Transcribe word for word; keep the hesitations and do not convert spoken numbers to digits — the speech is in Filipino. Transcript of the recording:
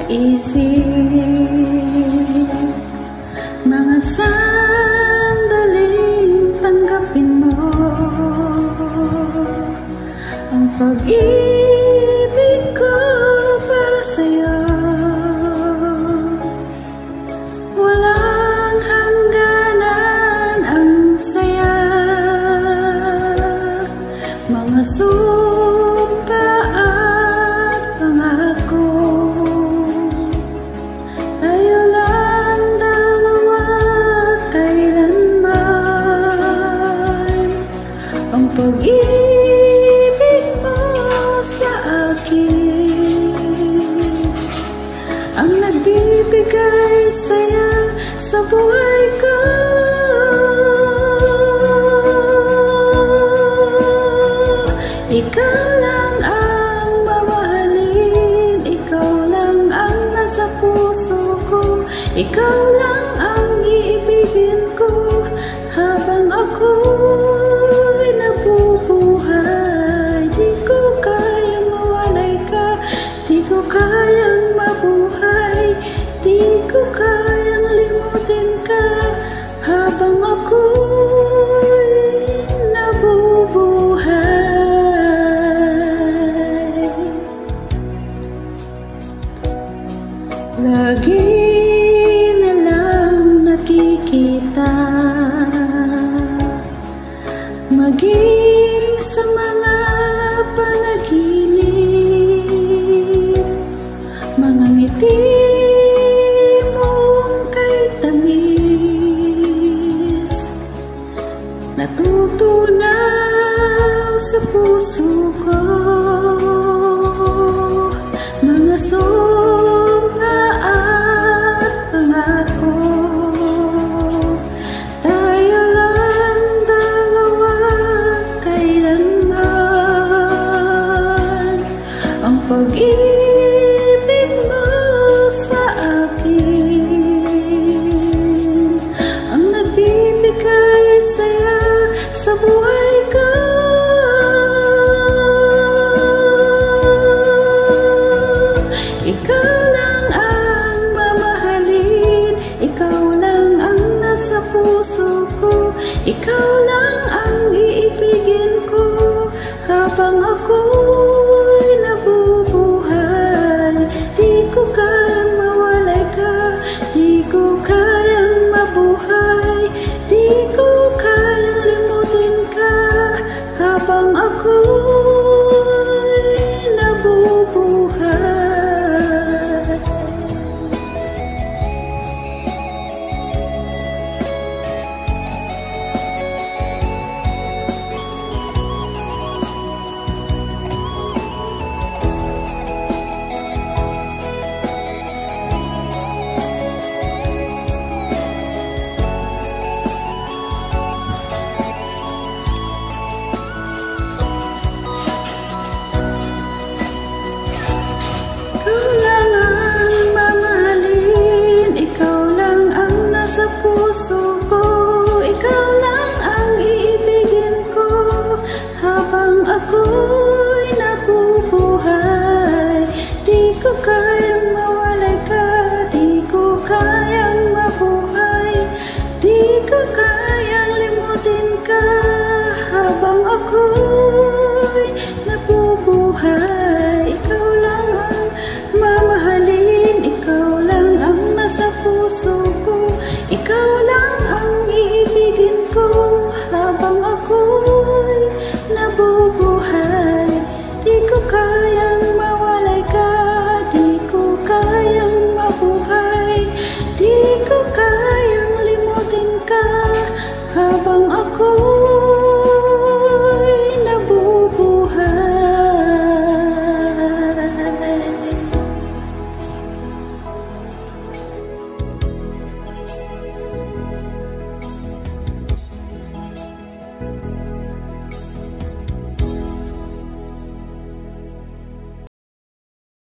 isip. Mga sandaling tanggapin mo ang pag-ibig ko para sa'yo. Walang hangganan ang saya, mga sumpa at pangako. Tayo lang dalawa kailanman. Ang pag-ibig mo sa akin ang nagbibigay saya sa buhay ko. Ikaw lang ang mamahalin, ikaw lang ang nasa puso ko, ikaw lang ang iibigin ko habang ako'y nabubuhay. Di ko kayang mawalay ka, di ko kayang mabuhay, di ko kayang limutin ka habang ako'y nabubuhay. Lagi na lang nakikita, maging sa mga panaginip, mga ngiti mong kay tamis, natutunaw sa puso ko. Mga sumpa at pangako, tayo lang dalawa kailanman. Ang pag-ibig mo sa akin ang nagbibigay saya sa buhay ko. Ikaw lang ang mamahalin, ikaw lang ang nasa puso ko, ikaw lang ang iibigin ko habang ako'y nabubuhay. Di ko kayang mawalay ka, di ko kayang mabuhay, di ko kayang limutin ka habang ako'y nabubuhay. Puso ko, ikaw lang ang iibigin ko habang ako'y nabubuhay. Di ko kayang mawalay ka, di ko kayang mabuhay, di ko kayang limutin ka habang ako'y nabubuhay. Ikaw lang ang mamahalin, ikaw lang ang nasa puso ko, ikaw lang ang iibigin ko habang ako'y nabubuhay. Di ko kayang mawalay ka, di ko kayang mabuhay, di ko kayang limutin ka habang ako'y